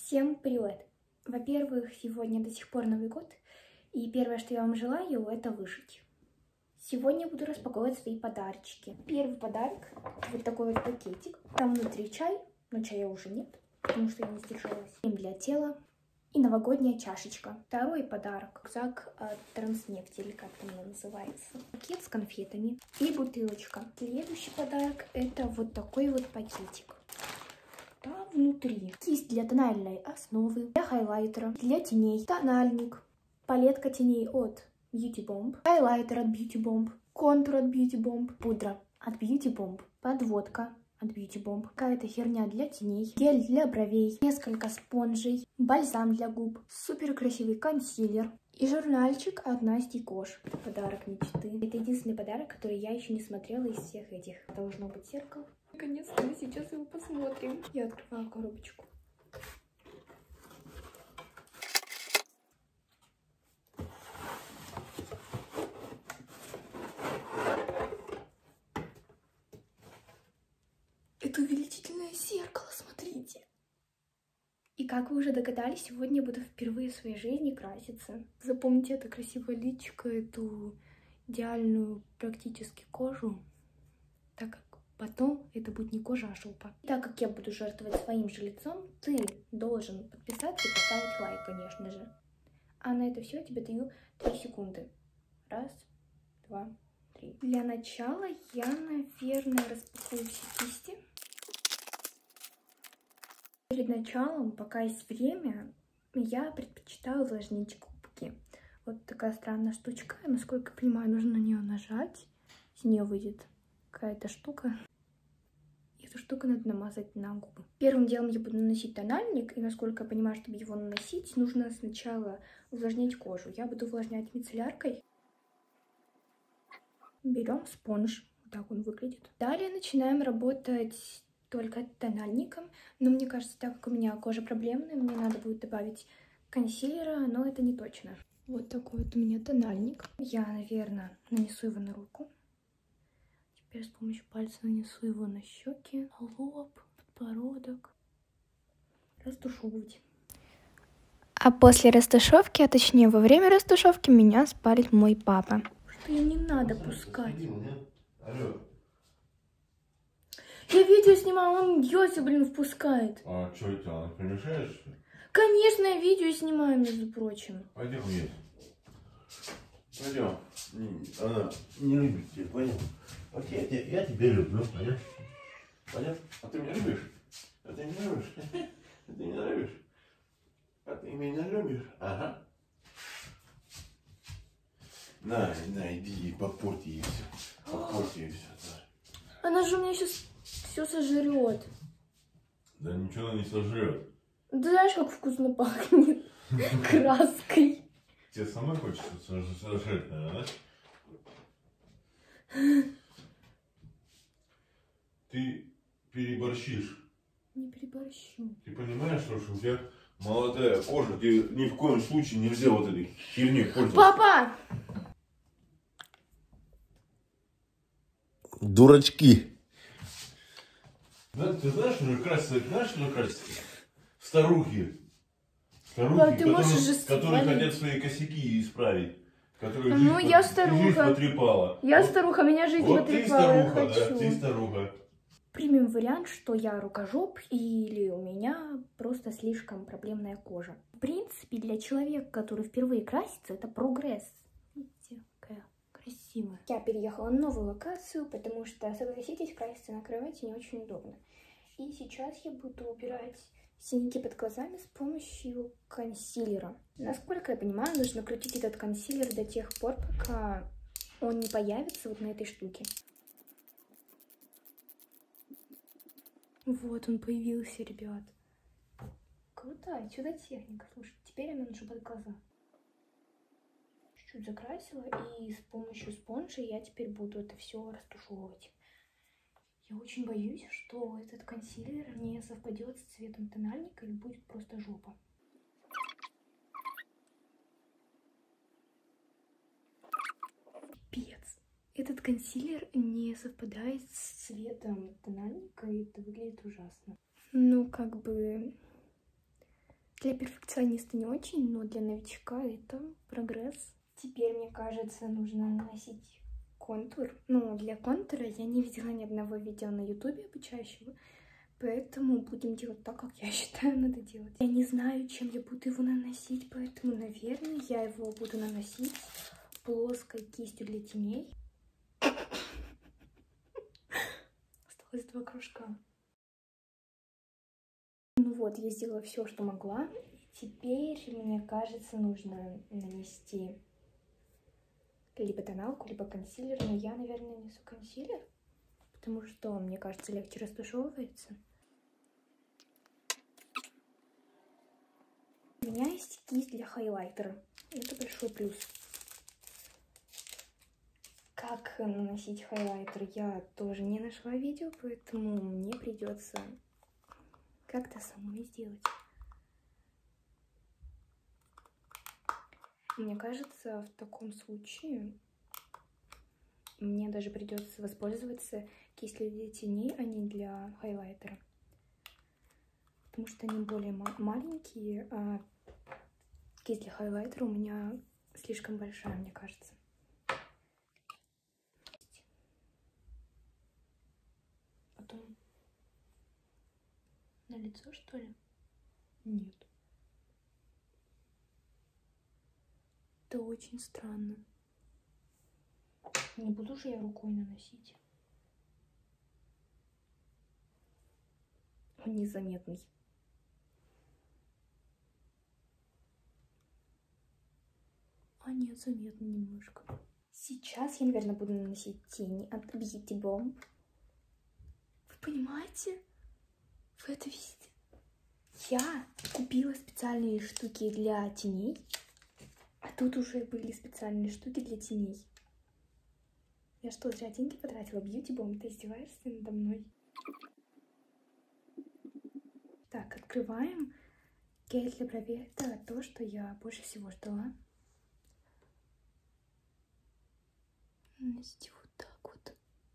Всем привет! Во-первых, сегодня до сих пор Новый год, и первое, что я вам желаю, это выжить. Сегодня я буду распаковывать свои подарочки. Первый подарок — вот такой вот пакетик. Там внутри чай, но чая уже нет, потому что я не сдержалась. Крем для тела и новогодняя чашечка. Второй подарок — рюкзак от Транснефти, или как там он называется. Пакет с конфетами и бутылочка. Следующий подарок — это вот такой вот пакетик. Там внутри кисть для тональной основы, для хайлайтера, для теней, тональник, палетка теней от Beauty Bomb, хайлайтер от Beauty Bomb, контур от Beauty Bomb, пудра от Beauty Bomb, подводка от Beauty Bomb, какая-то херня для теней, гель для бровей, несколько спонжей, бальзам для губ, супер красивый консилер и журнальчик от Насти Кош. Подарок мечты. Это единственный подарок, который я еще не смотрела из всех этих. Должно быть зеркало. Наконец-то мы сейчас его посмотрим. Я открываю коробочку. Это увеличительное зеркало, смотрите. И как вы уже догадались, сегодня я буду впервые в своей жизни краситься. Запомните это красивое личико, эту идеальную практически кожу, так как потом это будет не кожа, а жопа. Так как я буду жертвовать своим же лицом, ты должен подписаться и поставить лайк, конечно же. А на это все я тебе даю 3 секунды. 1, 2, 3. Для начала я, наверное, распакую все кисти. Перед началом, пока есть время, я предпочитаю увлажнить губки. Вот такая странная штучка. Насколько я понимаю, нужно на нее нажать. С нее выйдет какая-то штука. Эту штуку надо намазать на губы. Первым делом я буду наносить тональник. И насколько я понимаю, чтобы его наносить, нужно сначала увлажнить кожу. Я буду увлажнять мицелляркой. Берем спонж. Вот так он выглядит. Далее начинаем работать только тональником. Но мне кажется, так как у меня кожа проблемная, мне надо будет добавить консилера, но это не точно. Вот такой вот у меня тональник. Я, наверное, нанесу его на руку. Теперь с помощью пальца нанесу его на щеки, на лоб, подбородок. Растушевывать. А после растушевки, а точнее во время растушевки, меня спалит мой папа. Что ее не надо пускать. Я видео снимаю, он Йося, блин, впускает. А что это, она помешает, что ли? Конечно, я видео снимаю, между прочим. Пойдем вниз. Пойдем. Она не любит тебя, понял? Вот я тебя люблю, понял? Понял? А ты меня любишь? А ты меня любишь? А ты меня любишь? А ты меня любишь? Ага. На, иди, попорти ей все. Попорти ей все, да. Она же у меня сейчас все сожрет. Да ничего она не сожрет. Ты знаешь, как вкусно пахнет краской. Тебе самой хочется сожрать, наверное, да? Ты переборщишь. Не переборщу. Ты понимаешь, что у тебя молодая кожа, тебе ни в коем случае нельзя вот этой херней пользоваться. Папа! Дурачки. Да, ты знаешь, что красится? Старухи. Папа, ты можешь же которые хотят свои косяки исправить. Которые ну, жизнь, я старуха. Жизнь потрепала. Я вот, старуха, меня жизнь вот потрепала, я старуха, хочу. Да, ты старуха. Примем вариант, что я рукожоп или у меня просто слишком проблемная кожа. В принципе, для человека, который впервые красится, это прогресс. Видите, какая красивая. Я переехала на новую локацию, потому что, согласитесь, краситься на кровати не очень удобно. И сейчас я буду убирать синяки под глазами с помощью консилера. Насколько я понимаю, нужно крутить этот консилер до тех пор, пока он не появится вот на этой штуке. Вот он появился, ребят. Крутая, сюда техника. Слушай, теперь я наношу под глаза. Чуть-чуть закрасила, и с помощью спонжа я теперь буду это все растушевывать. Я очень боюсь, что этот консилер не совпадет с цветом тональника и будет просто жопа. Пипец. Этот консилер не совпадает с цветом тональника, и это выглядит ужасно. Ну, как бы Для перфекциониста не очень, но для новичка это прогресс. Теперь, мне кажется, нужно наносить контур. Ну, для контура я не видела ни одного видео на ютубе обучающего, поэтому будем делать так, как я считаю, надо делать. Я не знаю, чем я буду его наносить, поэтому, наверное, я его буду наносить плоской кистью для теней. Осталось 2 кружка. Ну вот, я сделала все, что могла. Теперь, мне кажется, нужно нанести либо тоналку, либо консилер. Но я, наверное, нанесу консилер, потому что, мне кажется, легче растушевывается. У меня есть кисть для хайлайтера. Это большой плюс. Как наносить хайлайтер, я тоже не нашла видео, поэтому мне придется как-то самой сделать. Мне кажется, в таком случае мне даже придется воспользоваться кистью для теней, а не для хайлайтера. Потому что они более маленькие, а кисть для хайлайтера у меня слишком большая, мне кажется. Потом на лицо, что ли? Нет. Это очень странно. Не буду же я рукой наносить. Он незаметный. А нет, заметно немножко. Сейчас я, наверное, буду наносить тени от Beauty Bomb. Вы понимаете? Вы это видите? Я купила специальные штуки для теней. А тут уже были специальные штуки для теней. Я что, зря деньги потратила? Beauty Bomb, ты издеваешься надо мной? Так, открываем. Гель для бровей. Это то, что я больше всего ждала. Нанести вот так вот.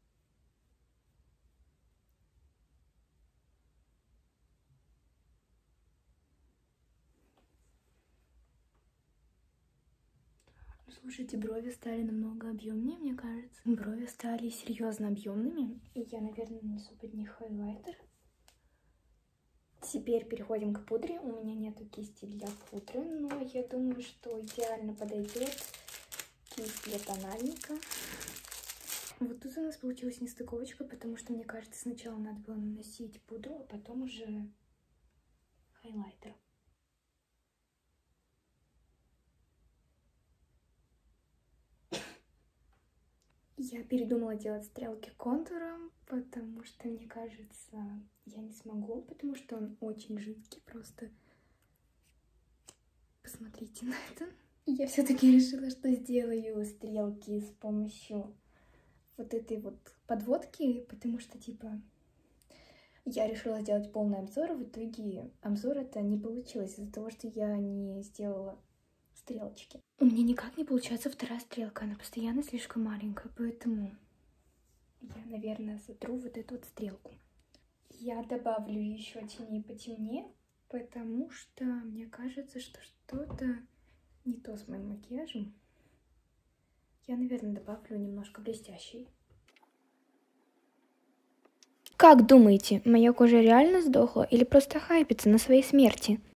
Слушайте, брови стали намного объемнее, мне кажется. Брови стали серьезно объемными. И я, наверное, нанесу под них хайлайтер. Теперь переходим к пудре. У меня нету кисти для пудры, но я думаю, что идеально подойдет кисть для тональника. Вот тут у нас получилась нестыковочка, потому что, мне кажется, сначала надо было наносить пудру, а потом уже хайлайтер. Я передумала делать стрелки контуром, потому что, мне кажется, я не смогу, потому что он очень жидкий, просто посмотрите на это. И я все-таки решила, что сделаю стрелки с помощью вот этой вот подводки, потому что, типа, я решила сделать полный обзор, в итоге обзор это не получилось из-за того, что я не сделала стрелочки. У меня никак не получается вторая стрелка, она постоянно слишком маленькая, поэтому я, наверное, сотру вот эту вот стрелку. Я добавлю еще теней потемнее, потому что мне кажется, что что-то не то с моим макияжем. Я, наверное, добавлю немножко блестящей. Как думаете, моя кожа реально сдохла или просто хайпится на своей смерти?